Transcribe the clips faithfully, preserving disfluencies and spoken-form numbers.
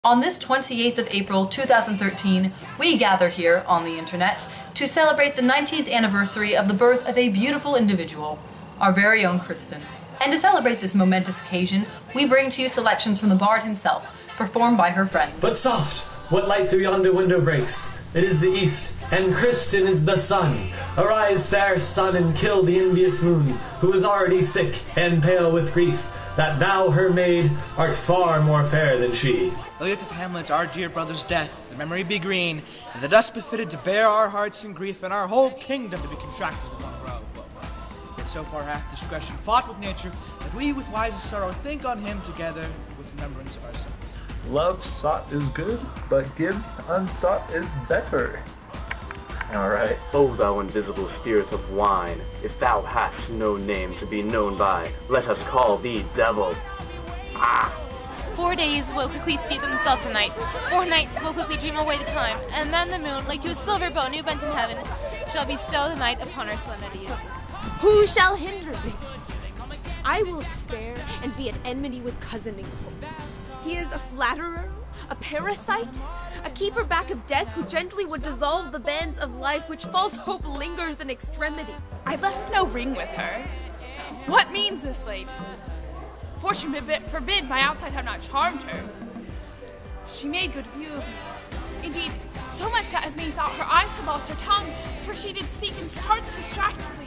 On this twenty-eighth of April two thousand thirteen, we gather here on the internet to celebrate the nineteenth anniversary of the birth of a beautiful individual, our very own Kristin. And to celebrate this momentous occasion, we bring to you selections from the bard himself, performed by her friends. But soft! What light through yonder window breaks? It is the east, and Kristin is the sun. Arise, fair sun, and kill the envious moon, who is already sick and pale with grief, that thou, her maid, art far more fair than she. Elliot of Hamlet, our dear brother's death, the memory be green, and the dust befitted to bear our hearts in grief, and our whole kingdom to be contracted in one row. Yet so far hath discretion fought with nature, that we with wisest sorrow think on him together with remembrance of ourselves. Love sought is good, but gift unsought is better. Alright. O thou invisible spirit of wine, if thou hast no name to be known by, let us call thee devil. Ah! Four days will quickly steep themselves in night, four nights will quickly dream away the time, and then the moon, like to a silver bow new bent in heaven, shall bestow the night upon our solemnities. Who shall hinder me? I will spare and be at enmity with cousin and hope. He is a flatterer, a parasite, a keeper back of death who gently would dissolve the bands of life which false hope lingers in extremity. I left no ring with her. What means this lady? Fortune forbid my outside have not charmed her. She made good view of me. Indeed, so much that as me thought her eyes had lost her tongue, for she did speak and starts distractedly.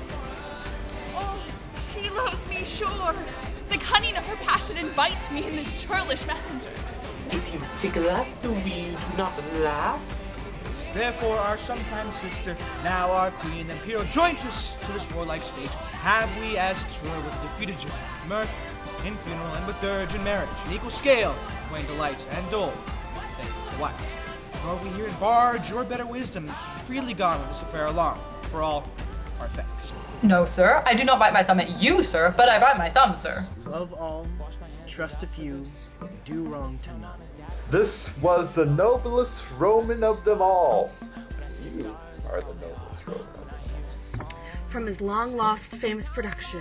Oh, she loves me sure. The cunning of her passion invites me in this churlish messenger. If you tickle us, will you not laugh? Therefore, our sometime sister, now our queen, Imperial jointress to this warlike stage, have we as tour with defeated joy, mirth, in funeral, and with dirge in marriage, in equal scale, twain delight and dole, thank you to wife. Nor we here in barge your better wisdom, freely gone with this affair along, for all our thanks. No, sir, I do not bite my thumb at you, sir, but I bite my thumb, sir. Love all, trust a few, do wrong to none. This was the noblest Roman of them all. You are the noblest Roman of them all. From his long-lost famous production.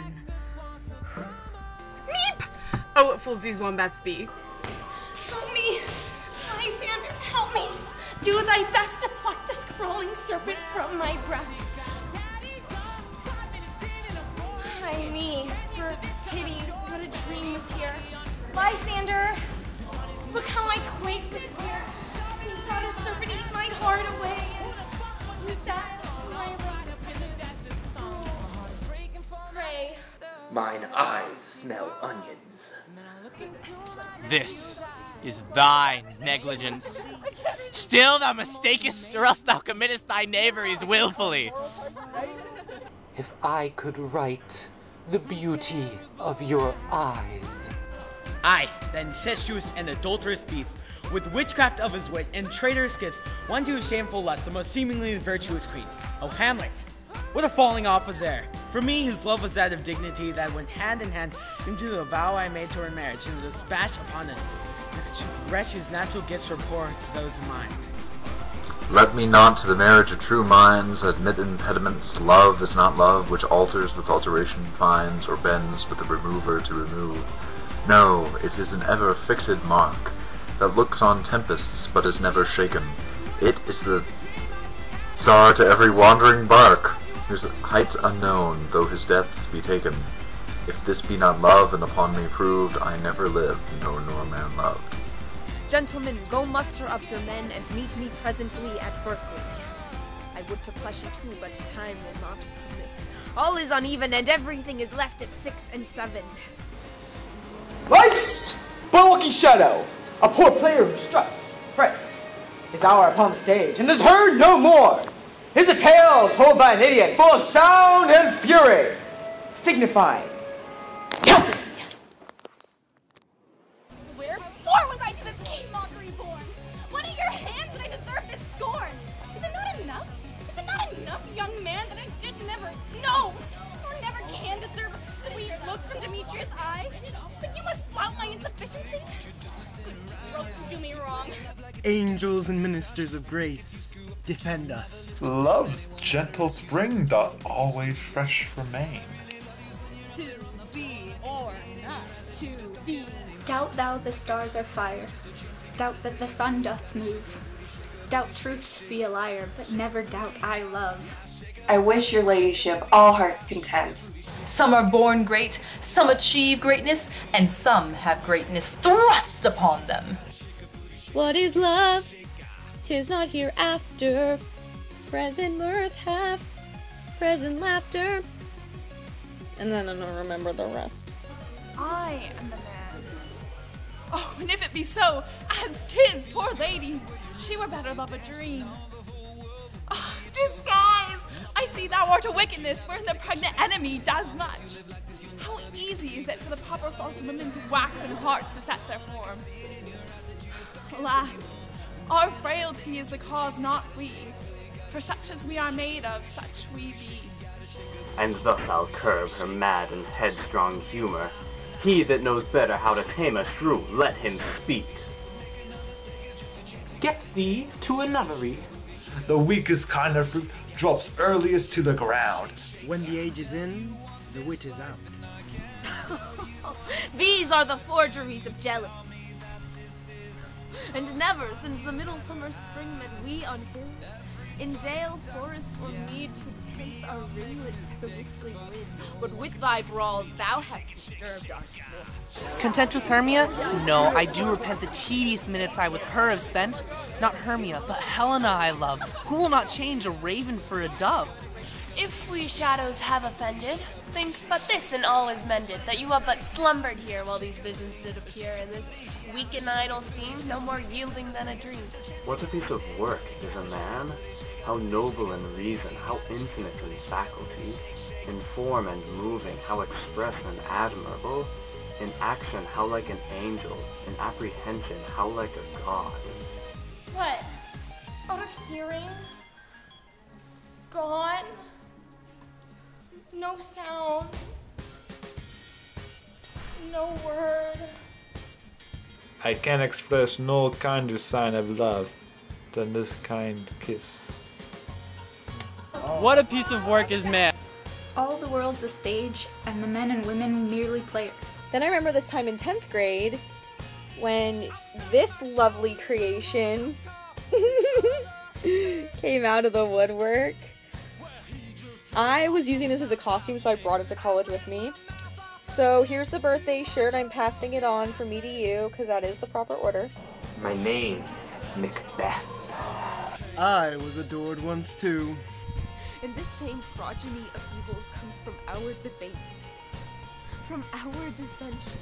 Meep! Oh, what fools these wombats be. Help me! Lysander, help me! Do thy best to pluck this crawling serpent from my breast. Ay me, for pity, what a dream was here. Lysander! Look how I quake with fear. He thought a serpent eat my heart away. Who's that smiling? Pray. Mine eyes smell onions. This is thy negligence. Still thou mistakest, or else thou committest thy knaveries willfully. If I could write the beauty of your eyes. Aye, the incestuous and adulterous beast, with witchcraft of his wit and traitorous gifts, won to his shameful lust the most seemingly virtuous queen. O Hamlet, what a falling off was there! For me, whose love was that of dignity that went hand in hand into the vow I made to her in marriage, and the dispatch upon it, wretch whose natural gifts were poor to those of mine. Let me not to the marriage of true minds admit impediments. Love is not love, which alters with alteration finds, or bends with the remover to remove. No, it is an ever fixed mark, that looks on tempests but is never shaken. It is the star to every wandering bark, whose heights unknown, though his depths be taken. If this be not love, and upon me proved, I never lived, nor nor man loved. Gentlemen, go muster up your men and meet me presently at Berkeley. I would to Pleshy too, but time will not permit. All is uneven, and everything is left at six and seven. Life's but a lucky shadow, a poor player who struts, frets, his hour upon the stage, and is heard no more. Is a tale told by an idiot, full of sound and fury, signifying nothing. Wherefore was I to this king mockery born? What at your hands did I deserve this scorn? Is it not enough? Is it not enough, young man, that I did never know, or never can deserve a sweet look from Demetrius' eye? But you must flout my insufficiency? Don't do me wrong. Angels and ministers of grace, defend us. Love's gentle spring doth always fresh remain. To be or not to be. Doubt thou the stars are fire, Doubt that the sun doth move. Doubt truth to be a liar, but never doubt I love. I wish your ladyship all hearts content. Some are born great, some achieve greatness, and some have greatness thrust upon them. What is love? 'Tis not hereafter. Present mirth hath present laughter. And then I don't remember the rest. I am the man. Oh, and if it be so, as 'tis, poor lady, she were better love a dream. Oh, disguise! I see thou art a wickedness wherein the pregnant enemy does much. How easy is it for the proper false women's waxen hearts to set their form. Alas, our frailty is the cause, not we. For such as we are made of, such we be. And thus I'll curb her mad and headstrong humor. He that knows better how to tame a shrew, let him speak. Get thee to a nunnery. The weakest kind of fruit drops earliest to the ground. When the age is in, the wit is out. These are the forgeries of jealousy. And never since the middle summer spring met we on hill, in dale, forest, or mead, to tense our ringlets to the whistling wind, but with thy brawls thou hast disturbed our sport. Content with Hermia? No, I do repent the tedious minutes I with her have spent. Not Hermia, but Helena I love, who will not change a raven for a dove. If we shadows have offended, think but this and all is mended, that you have but slumbered here while these visions did appear, and this weak and idle fiend no more yielding than a dream. What a piece of work is a man! How noble in reason, how infinite in faculty, in form and moving, how express and admirable, in action, how like an angel, in apprehension, how like a god. What? Out of hearing? Gone? No sound? No word? I can express no kinder sign of love than this kind kiss. What a piece of work is man! All the world's a stage, and the men and women merely players. Then I remember this time in tenth grade when this lovely creation came out of the woodwork. I was using this as a costume, so I brought it to college with me. So here's the birthday shirt. I'm passing it on from me to you, because that is the proper order. My name's Macbeth. I was adored once too. And this same progeny of evils comes from our debate, from our dissension.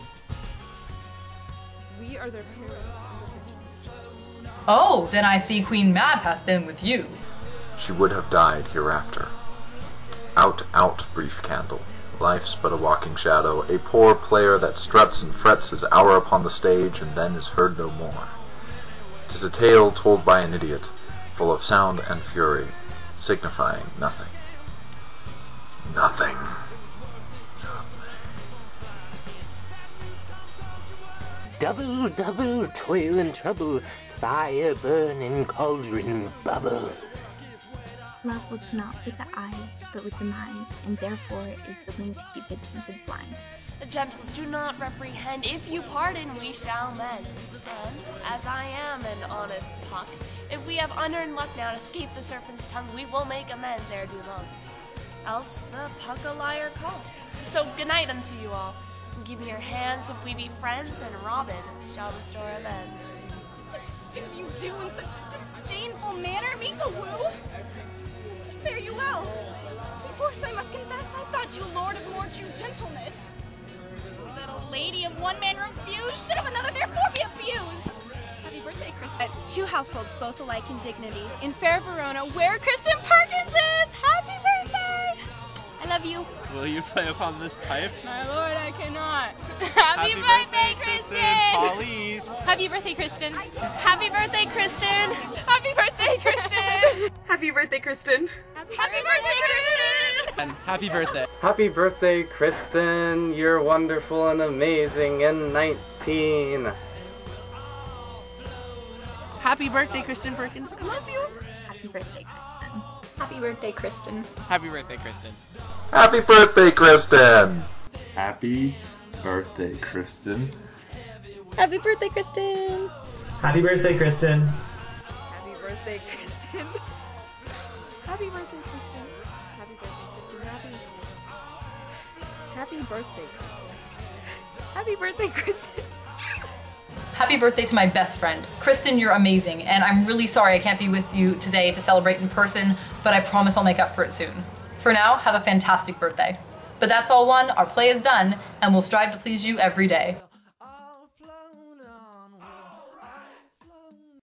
We are their parents and the children. Oh, then I see Queen Mab hath been with you. She would have died hereafter. Out, out, brief candle. Life's but a walking shadow, a poor player that struts and frets his hour upon the stage and then is heard no more. 'Tis a tale told by an idiot, full of sound and fury, signifying nothing. Nothing. Double, double, toil and trouble, fire burn and cauldron bubble. Love looks not with the eyes, but with the mind, and therefore is the link to keep it tinted blind. The gentles do not reprehend, if you pardon we shall mend. And, as I am an honest puck, if we have unearned luck now to escape the serpent's tongue, we will make amends ere too long. Else the puck a liar call. So good night unto you all. Give me your hands if we be friends, and Robin shall restore amends. What suit you do in such disdainful manner me to woo? Fare you well. Perforce I must confess, I thought you lord of more true gentleness. Little lady of one man refused, should of another therefore be abused. Happy birthday, Kristin. Two households, both alike in dignity. In fair Verona, where Kristin Perkins is! Happy birthday! I love you. Will you play upon this pipe? My lord, I cannot. Happy, Happy birthday, birthday, Kristin! Kristin! Happy birthday, Kristin! Happy birthday, Kristin! Happy birthday, Kristin! Happy birthday, Kristin! Happy birthday, Kristin! And happy birthday. Happy birthday, Kristin! You're wonderful and amazing and nineteen. Happy birthday, Kristin Perkins. I love you. Happy birthday, Kristin. Happy birthday, Kristin. Happy birthday, Kristin. Happy birthday, Kristin! Happy birthday, Kristin. Happy birthday, Kristin! Happy birthday, Kristin. Happy birthday, Kristin. Happy birthday, Kristin. Happy birthday, Kristin. Happy. Happy birthday, Kristin. Happy birthday, Kristin. Happy birthday to my best friend. Kristin, you're amazing, and I'm really sorry I can't be with you today to celebrate in person, but I promise I'll make up for it soon. For now, have a fantastic birthday. But that's all one, our play is done, and we'll strive to please you every day.